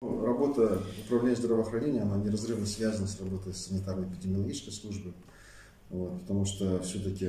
Работа управления здравоохранения, она неразрывно связана с работой санитарно-эпидемиологической службы, потому что все-таки,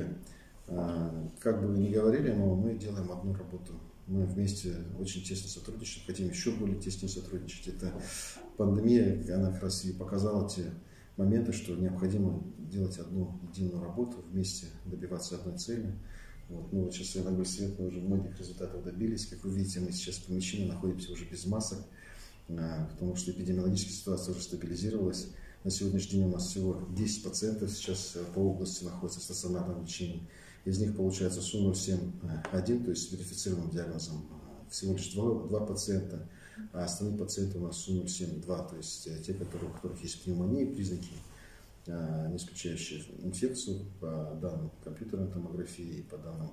как бы вы ни говорили, но мы делаем одну работу. Мы вместе очень тесно сотрудничаем, хотим еще более тесно сотрудничать. Это пандемия, она как раз и показала те моменты, что необходимо делать одну единую работу, вместе добиваться одной цели. Мы сейчас, я могу сказать, мы уже многих результатов добились. Как вы видите, мы сейчас в помещении находимся уже без масок, потому что эпидемиологическая ситуация уже стабилизировалась. На сегодняшний день у нас всего 10 пациентов сейчас по области находятся в стационарном лечении. Из них получается СУ-071, то есть с верифицированным диагнозом, всего лишь 2 пациента, а остальные пациенты у нас СУ-072, то есть те, у которых есть пневмония, признаки, не исключающие инфекцию по данным компьютерной томографии, по данным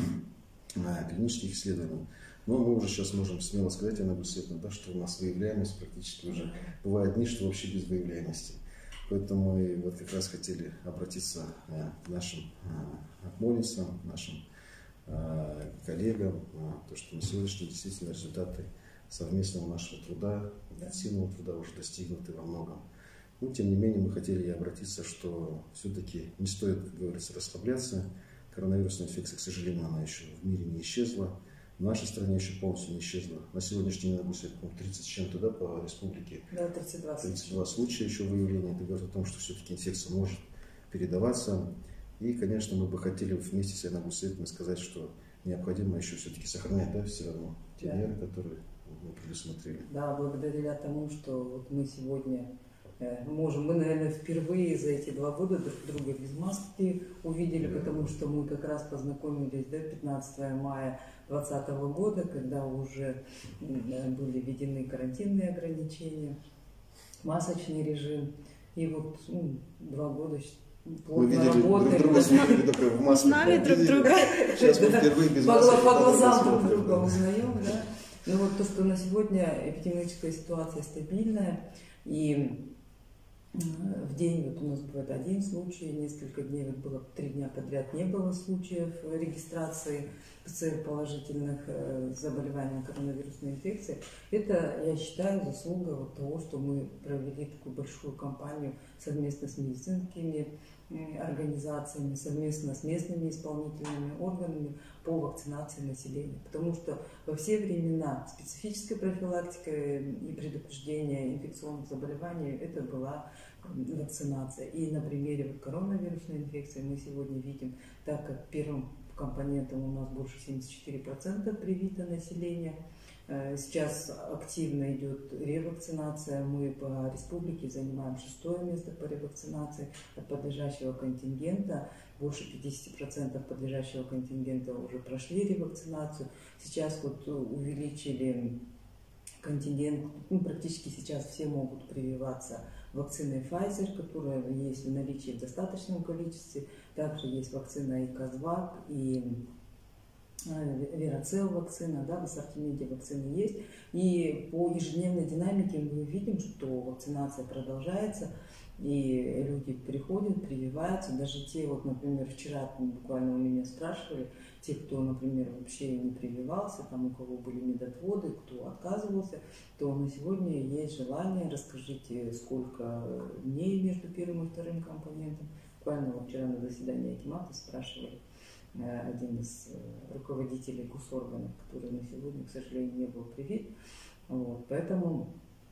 клинических исследований. Но мы уже сейчас можем смело сказать, Анна Гусейновна, да, что у нас выявляемость практически уже бывает дни, что вообще без выявляемости. Поэтому мы вот как раз хотели обратиться к нашим акмолинцам, нашим коллегам, то, что на сегодняшний день действительно результаты совместного нашего труда, активного труда уже достигнуты во многом. Но, тем не менее, мы хотели обратиться, что все-таки не стоит, как говорится, расслабляться. Коронавирусная инфекция, к сожалению, она еще в мире не исчезла. В нашей стране еще полностью не исчезла. На сегодняшний день, допустим, 30 с чем-то, да, по республике. Да, 32 случая еще выявления. Это говорит о том, что все-таки инфекция может передаваться. И, конечно, мы бы хотели вместе с Анной Гусейновной сказать, что необходимо еще все-таки сохранять, да, все равно те меры, которые мы предусмотрели. Да, благодаря тому, что вот мы сегодня можем, мы, наверное, впервые за эти 2 года друг друга без маски увидели, потому что мы как раз познакомились, да, 15 мая 2020 года, когда уже были введены карантинные ограничения, масочный режим. И вот 2 года плотно работаем. Узнали друг друга. Сейчас мы впервые без маски. По глазам друг друга узнаем, да. Ну вот то, что на сегодня эпидемиологическая ситуация стабильная, и в день вот у нас бывает 1 случай, несколько дней, вот было 3 дня подряд не было случаев регистрации ПЦР-положительных заболеваний коронавирусной инфекции. Это, я считаю, заслуга вот того, что мы провели такую большую кампанию совместно с медицинскими организациями, совместно с местными исполнительными органами по вакцинации населения. Потому что во все времена специфическая профилактика и предупреждение инфекционных заболеваний – это была вакцинация. И на примере коронавирусной инфекции мы сегодня видим, так как первым компонентом у нас больше 74% привито населения. Сейчас активно идет ревакцинация. Мы по республике занимаем 6-е место по ревакцинации от подлежащего контингента. Больше 50% подлежащего контингента уже прошли ревакцинацию. Сейчас вот увеличили контингент, практически сейчас все могут прививаться вакциной Pfizer, которая есть в наличии в достаточном количестве. Также есть вакцина и Козвак, и Верацел вакцина, да, в ассортименте вакцины есть. И по ежедневной динамике мы видим, что вакцинация продолжается, и люди приходят, прививаются. Даже те, вот, например, вчера буквально у меня спрашивали, те, кто, например, вообще не прививался, там у кого были медотводы, кто отказывался, то на сегодня есть желание, расскажите, сколько дней между первым и вторым компонентом. Буквально вот вчера на заседании Акимата спрашивали один из руководителей госорганов, который на сегодня, к сожалению, не был привит. Поэтому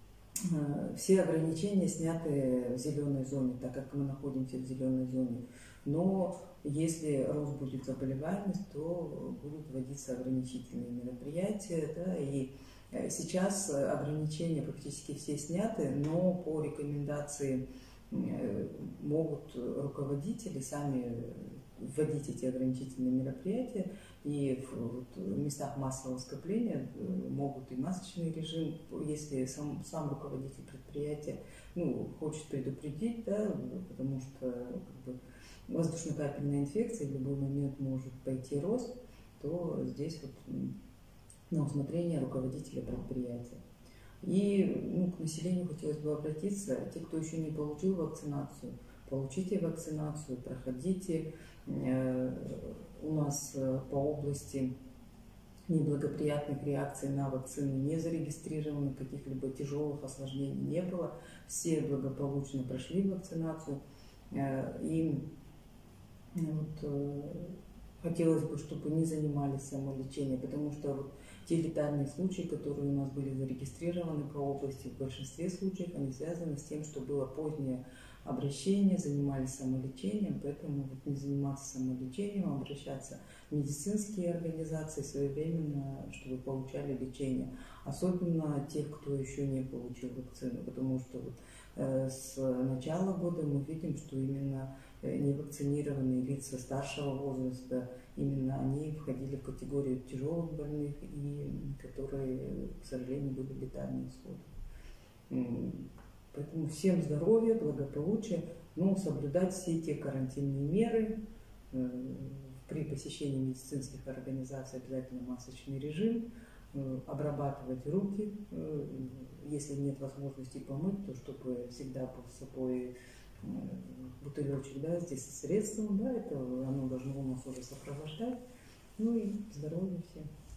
все ограничения сняты в зеленой зоне, так как мы находимся в зеленой зоне. Но если рост будет заболеваемость, то будут вводиться ограничительные мероприятия. Да, и сейчас ограничения практически все сняты, но по рекомендации могут руководители сами вводить эти ограничительные мероприятия, и в местах массового скопления могут и масочный режим, если сам руководитель предприятия хочет предупредить, да, потому что воздушно-капельная инфекция в любой момент может пойти рост, то здесь вот на усмотрение руководителя предприятия. И к населению хотелось бы обратиться, те, кто еще не получил вакцинацию, получите вакцинацию, проходите. У нас по области неблагоприятных реакций на вакцину не зарегистрировано, каких-либо тяжелых осложнений не было. Все благополучно прошли вакцинацию. И вот, хотелось бы, чтобы не занимались самолечением, потому что вот те летальные случаи, которые у нас были зарегистрированы по области, в большинстве случаев они связаны с тем, что было позднее обращение, занимались самолечением, поэтому вот не заниматься самолечением, обращаться в медицинские организации своевременно, чтобы получали лечение. Особенно тех, кто еще не получил вакцину, потому что вот, с начала года мы видим, что именно невакцинированные лица старшего возраста, именно они входили в категорию тяжелых больных, и которые, к сожалению, были летальные исходы. Поэтому всем здоровья, благополучия, но соблюдать все те карантинные меры. При посещении медицинских организаций обязательно масочный режим, обрабатывать руки, если нет возможности помыть, то чтобы всегда был с собой бутылечек, да, здесь со средством, да, это оно должно у нас уже сопровождать. Ну и здоровья всем.